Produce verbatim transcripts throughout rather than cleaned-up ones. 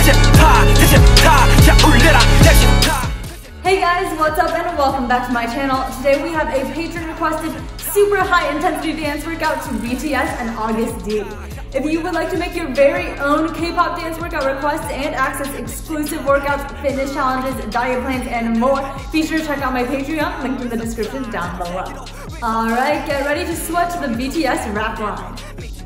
Hey guys, what's up and welcome back to my channel. Today we have a patron requested super high intensity dance workout to B T S and Agust D. If you would like to make your very own K-pop dance workout requests and access exclusive workouts, fitness challenges, diet plans, and more, be sure to check out my Patreon, linked in the description down below. Alright, get ready to sweat to the B T S rap line.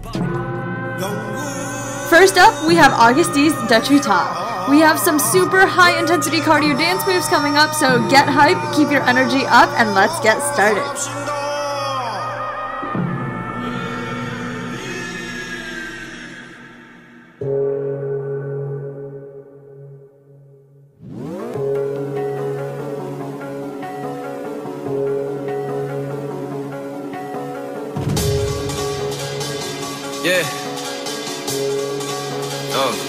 First up, we have Agust D's Daechwita. We have some super high intensity cardio dance moves coming up, so get hype, keep your energy up, and let's get started. Yeah. Oh.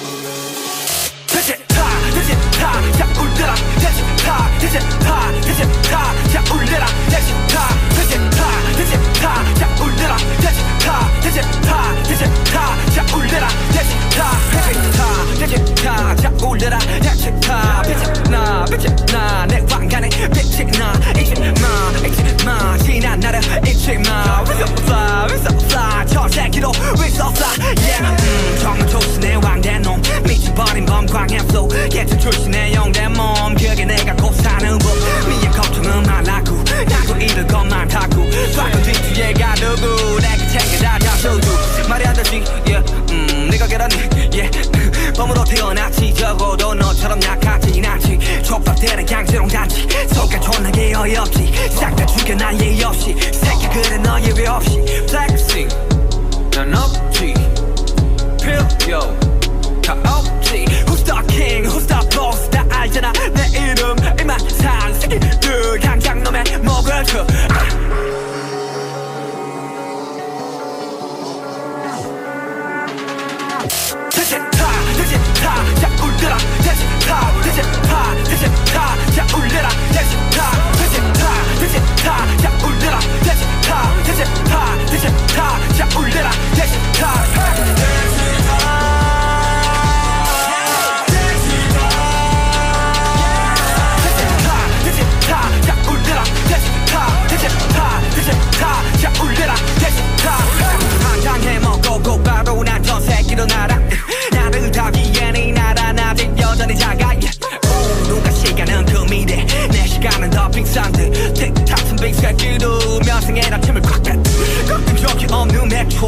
출신의 영대 몸 그게 내가 곧 사는 법 미의 걱정은 말라고 나도 잃을 것만 타고 꽉은 뒤뒤에가 누구 내가 챙겨다 잡수고 말하듯이 yeah, 음, 네가 계란이 yeah. 범으로 태어났지 적어도 너처럼 약하진 않지 촉박되는 강제롱 단지 속가 존나게 어이없지 싹 다 죽여 난 예의 없이 새끼 그래 너 예외 없이 flexing 난 없지 필요 다 없지 Who's the king, who's the boss 다 알잖아 내 이름 이만 산 새끼들 강장 놈의 목을 쳐 대체 타, 대체 타, 자 울려라 대체 타, 대체 타, 대체 타, 자 울려라 대체 타, 대체 타, 대체 타, 자 울려라 대체 타, 대체 타, 대체 타, 자 울려라 대체 타 나를 타기엔 이 나라 아직 여전히 작아 누가 시간은 그 미래 내 시간은 더 빙싼 듯 틱탁슨 빙새끼도 면생의 아침을 꽉 뺐 꺾인 적이 없는 맥주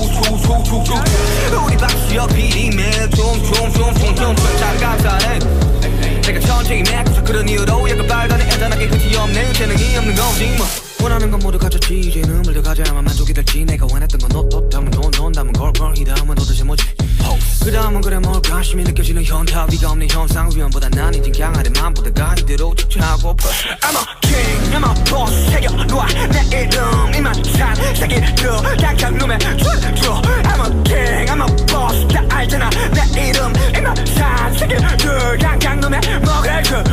우리 박수역 비리며 퉁퉁퉁퉁퉁 잘 감사해 내가 천천히 맥주 그런 이유로 약간 발단에 애단하게 끝이 없는 재능이 없는 거지 뭐 원하는 건 모두 가졌지 이제 눈물 더 가져야만 만족이 될지 내가 원했던 건 너또 담은 돈 돈 담은 걸걸 이 다음은 도대체 뭐지 그 다음은 그래 뭘까 관심이 느껴지는 현타 위가 없는 현상 위험보다 난 이젠 강하대 맘보다가 이대로 축제하고파 I'm a king, I'm a boss 새겨놓아 내 이름 이만 산 새끼들 강장 놈의 줄 I'm a king, I'm a boss 다 알잖아 내 이름 이만 산 새끼들 강장 놈의 먹을 줄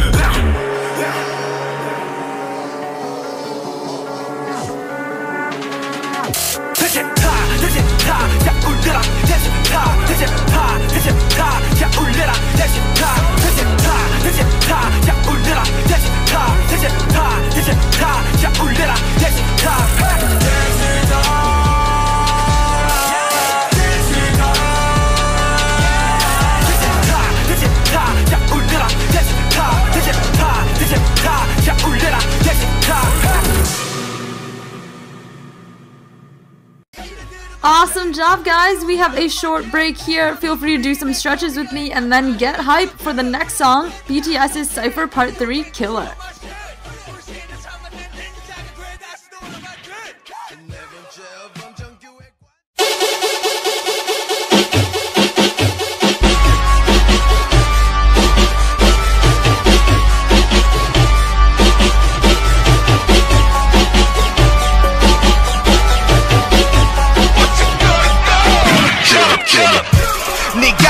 대체 타, 대체 타, 자 울려라 대체 타, 대체 타, 대체 타, 자 울려라 대체 타, 대체 타, 대체 타, 자 울려라 대체 타, 대체 타, 대체 타, 자 울려라 대체 타 Awesome job, guys. We have a short break here. Feel free to do some stretches with me and then get hype for the next song, BTS's Cypher part three, Killer.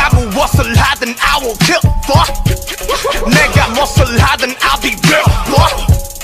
I will kill, boy. 내가 무엇을 하든 I'll be real, boy.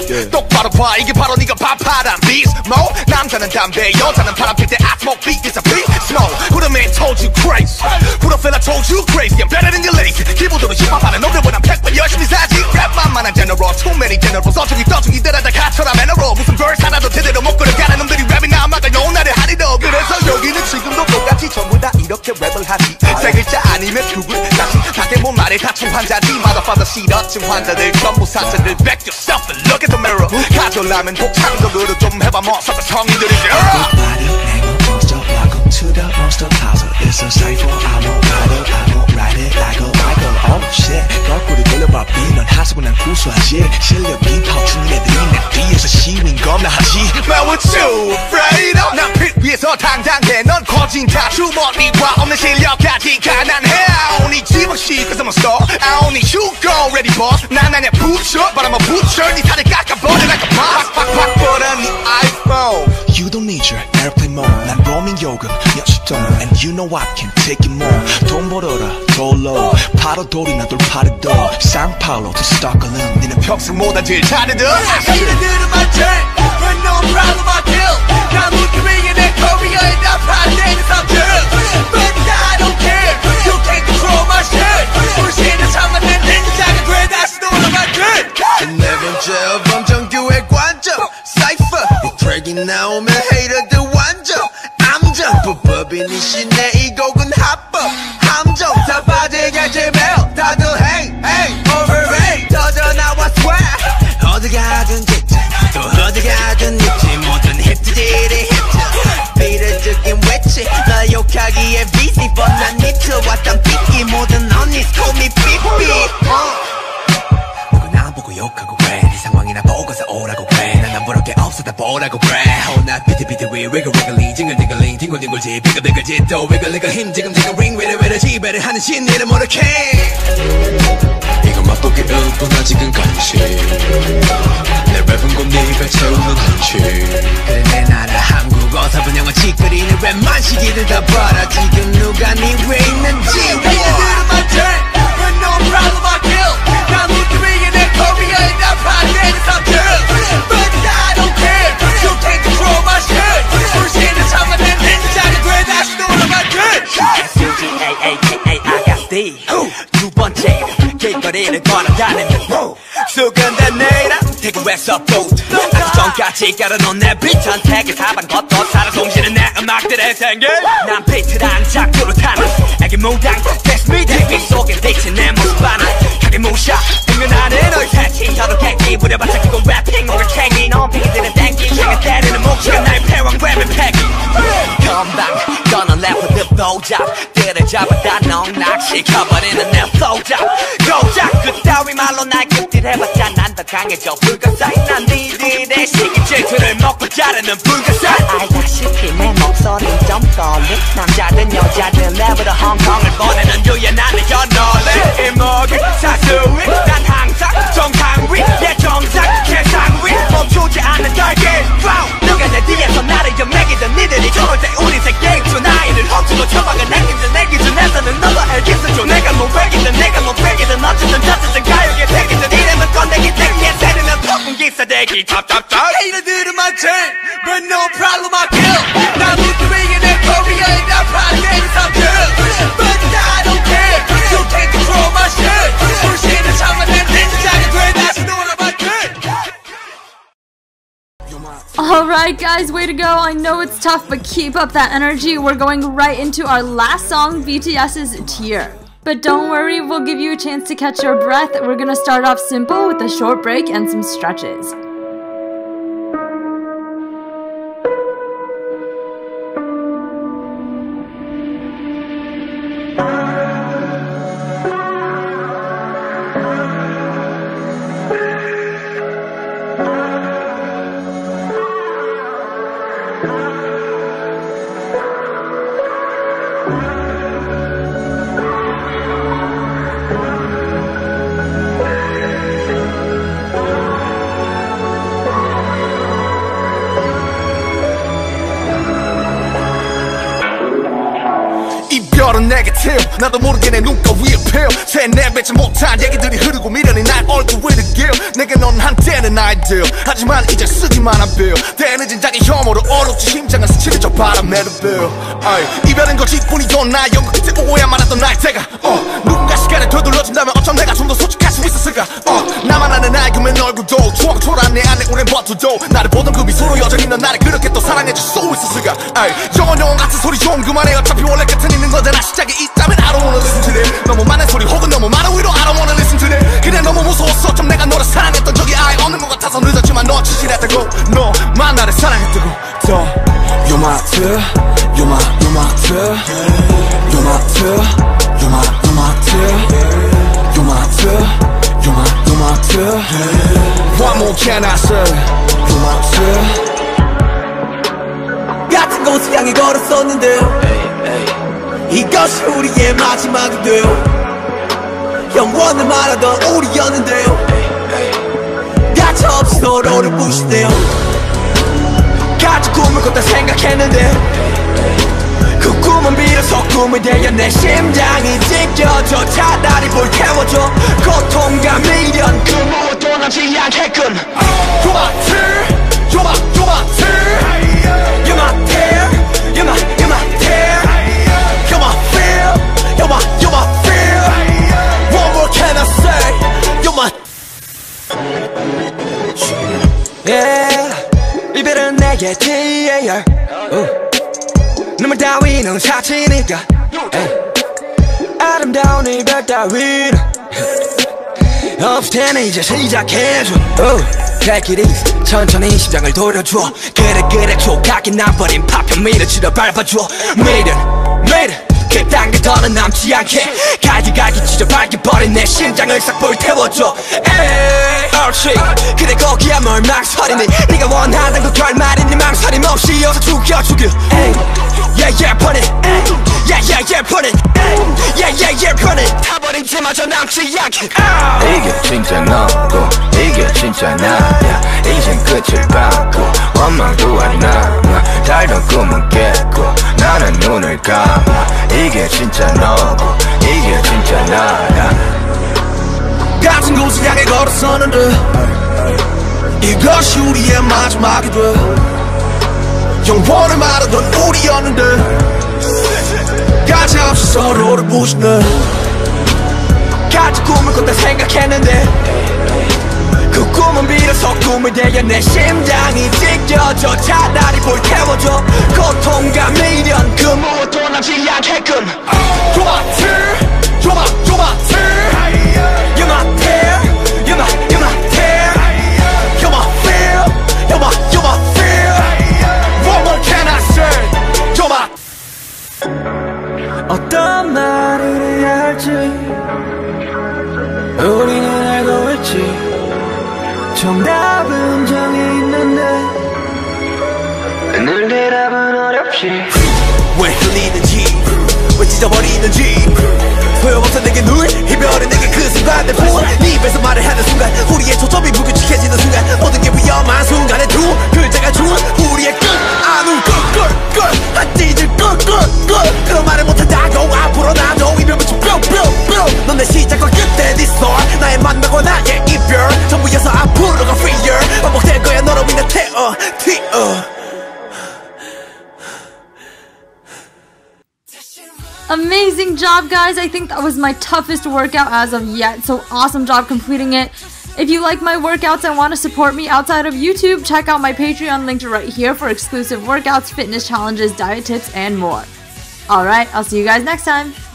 yeah. 똑바로 봐 이게 바로 네가 밥하란 beast mode 남자는 담배 여자는 바람 필 때 I smoke beat is a beat smoke Who the man told you crazy Who the fella told you crazy I'm better than your lazy 기본적으로 힙합하는 놈들보단 백배 열심히 사지 랩만만한 general Too many generals 어쩌기 떠주기들 하다 가처럼 애너로 무슨 verse 하나도 제대로 못 끌어가는 놈들이 랩이나 막을 노나를 하리도 그래서 여기는 지금도 똑같이 전부 다 이렇게 랩을 하지 세 글자 아니면 두글 다시 가게 못 말해 다친 환자지 Motherfather 시러친 환자들 전부 사자들 Back yourself and look at the mirror 가져라면 독창적으로 좀 해봐 뭐 서서 성인들이지 Everybody name a monster Welcome to the monster house It's a cypher I won't ride it I won't ride it like a like a Oh shit 거꾸로 돌려봐 B 넌 하수고 난 구수하지 실력이 炮주는 애들이 내 뒤에서 시윈 겁나 하지 Man what you afraid of 난 빛 위에서 당당해 넌 거진 다 주머니와 없는 실력까지 가난해 I only 집어시 cause I'm a star I only you go ready boss 난 아냐 butcher but I'm a butcher 네 살을 깎아버려 like a boss 팍팍 뻗어 네 iPhone You don't need your airplane mode 난 roaming 요금 몇십 돈 And you know I can take it more 돈 벌어라 돌로 바로 돌이나 돌파르도 상파울로 to 스톡홀름 니는 평생 못한 질 잘해도 하이들은 my turn But no problem I kill 난 웃기게 내 커리어에 나 파대는 삼촌 But I don't care You can't control my shit 불신을 참아낸 닌자가 돼 다시 돌아갈 듯 내 번째 범정교의 관점 Cypher 트랙이 나오면 헤이터들 완전 암정 불법인 이 시내 이 곡은 합법 함정 다 빠지게 제발 다들 hey hey overrate 터져 나와 swag 어디 가든 짓지 또 어디 가든 있지 모든 히트들이 히트 비례적인 외치 나 욕하기에 busy but 난 니트 왔단 삐끼 모든 언니 call me 삐삐 누구 나 보고 욕하고 그래 네 상황이나 보고서 오라고 그래 난 안 부를 게 없어 다 보라고 그래 Oh 나 비트비트 위 wiggle wiggly 징글징글링 뒹굴뒹굴지 비글비글지 또 위글리글 힘 지금 지금 ring 위를 위를 지배를 하는 신이를 모르게 이거 맛보기 웃고 나 지금 간지 내 랩은 곧 네가 채우는 한치 그래 내 나라 한국어사 분영어 찌끄리는 랩만 시기들 다 봐라 지금 누가 네 왜 있는지 얘들은 my turn But no problem I kill 난 웃기게 내 커리어에 나 파대는 삼촌 But I don't care You can't control my shit 불신을 참아낸 닌자가 돼 다시 돌아갈 듯 C G A A T A Agust 두 번째 길거리를 걸어다니는 수근된 내 이름 대구에서 보드 아주 전까지 깔아놓은 내 비트한 택에 사방 걷어 살아 숨쉬는 내 음악들의 생길 난 비트란 작두로 타는 애기 무당 That's me 대비 속에 데친 내 모습 하나 하게 무샤 은근하는 너의 새치 서로 객기 부려봤자 그건 래핑 뭔가 캥이 넌 핑이들은 땡기 내가 때리는 몫이가 나의 패왕 랩의 패기 건방 떠난 래퍼들 보잡들을 잡아다 넉락시켜버리는 내 flow잡 고작 그따위 말로 날 급딜해봤자 난 더 강해져 불가사의 난 니들의 시기 질투를 먹고 자르는 불가사의 알다시피 내 목소리는 좀 떨림 남자든 여자든 랩으로 홍콩을 보내는 유연한 내 연놀림 이목이 사수위 난 항상 정상 위 내 정상 세상 위 멈추지 않는 달기 누가 내 뒤에서 나를 연맥이던 니들이 저럴 때 우리 세계의 두 나이를 훔치고 처박은 내기준 내 기준에서는 너도 알겠어 내가 뭐 백이든 내가 뭐 백이든 어쨌든 저쨌든 가요계 백이든 이름은 꺼내기 때문에 세르면 폭풍 기사대기 탑탑탑 Hater들은 my turn But no problem I kill 난 웃기게 내 커리어에 나 파대는 삼촌 But I don't care You can't control my shit 불신을 참아낸 닌자가 돼 다시 돌아갈 듯 Alright guys, way to go. I know it's tough, but keep up that energy. We're going right into our last song, BTS's Tear. But don't worry, we'll give you a chance to catch your breath. We're gonna start off simple with a short break and some stretches. 이별은 네게티브 나도 모르게 내 눈가 위에 피어 세뇌배지 못한 얘기들이 흐르고 미련이 날 얼굴 위를 기어 내게 넌 한때는 아이디어 하지만 이제 쓰기만 한 빌 때늦은 자기 혐오로 어렵지 심장은 스치는 저 바람에도 빌 이별은 거짓뿐이던 나 연극 끝에 오해야 말았던 나의 때가 어, 누군가 시간을 되돌려준다면 어쩜 내가 좀 더 솔직할 수 있었을까 어, 나만 아는 알금의 얼굴도 추억 초라한 내 안에 오랜 버투도 나를 보던 그 미소로 여전히 넌 나를 그렇게 또 사랑해줄 수 있었을까 영원 영원 같은 소리 좀 그만해 어차피 원래 끝은 있는 거잖아 시작이 있다면 I don't wanna listen to this 너무 많은 소리 혹은 너무 많은 위로 I don't wanna listen to this 그래 너무 무서웠어 좀 내가 너를 사랑했던 적이 아예 없는 것 같아서 늦었지만 놓치질 않다고 너만 나를 사랑했다고 더 You're my two You're my, you're my two You're my two You're my, you're my two You're my two You're my, you're my two What more can I say You're my two 같은 곳을 향해 걸었었는데 이것이 우리의 마지막이 돼요 영원을 말하던 우리였는데요 가차없이 서로를 부시네요 같이 꿈을 꿨다 생각했는데 그 꿈은 비로소 꿈이 되어 내 심장이 찢겨져 차라리 불태워줘 고통과 미련 그 무엇도 남지 않게끔 You're my tear You're my, you're my tear You're my tear You're my, you're my tear You're my fear You're my, you're my fear What more can I say You're my Yeah 이별은 내게지 yeah. uh. 눈물 따위는 사치니까 아름다운 이별 따위는 없을 테니 이제 시작해줘 uh. Take it easy 천천히 심장을 돌려줘 그래 그래 조각이 나버린 파편 밀어치러 밟아줘 매일은 매일은 그딴 게 더는 남지 않게 갈기갈기 찢어 밝혀버린 내 심장을 싹 불태워줘 에이 옳지 그래 거기야 뭘 망설이니 네가 원하던 그 결말이니 망설임 없이 어서 죽여 죽여 에이 Yeah yeah burn it Yeah yeah yeah burn it Yeah yeah yeah burn it 타버린 채마저 남지 않게 이게 진짜 너고 이게 진짜 나야 이젠 끝을 봤고 원망도 안 남아 달던 꿈은 깼고 나는 눈을 감아 이게 진짜 너고 이게 진짜 나야 같은 곳을 향해 걸었었는데 이것이 우리의 마지막이 돼 영원을 말하던 우리였는데 가차없이 서로를 부시네 같이 꿈을 꿨다 생각했는데 그 꿈은 비로소 꿈이 되어 내 심장이 찢겨져 차라리 불태워줘 고통과 미련 그 무엇도 남지 않게끔 You're my tear You're my, you're my tear You're my tear You're my, you're my tear You're my fear You're my, you're my fear What more can I say You're my 어떤 말을 해야 할지 우리는 알고 있지 정답은 정해 있는데 늘 대답은 어렵지 왜 흘리는지 왜 찢어버리는지 소용없어 내게 눈 이별은 내게 그 순간 내 폰 네 입에서 말을 하는 순간 우리의 초점이 무규칙해지는 순간 모든 게 위험한 순간에 두 글자가 준 우리의 끝 아는 끝끝끝 한 찢을 끝끝끝 그런 말을 못한다고 앞으로 나도 이별 붙이 뿅뿅뿅 넌 내 시작과 끝에 네 start 나의 만남과 나의 이별 전부여서 앞으로가 freer 반복될 거야 너로 인해 태어 튀어 Amazing job, guys. I think that was my toughest workout as of yet, so awesome job completing it. If you like my workouts and want to support me outside of YouTube, check out my Patreon linked right here for exclusive workouts, fitness challenges, diet tips, and more. Alright, I'll see you guys next time.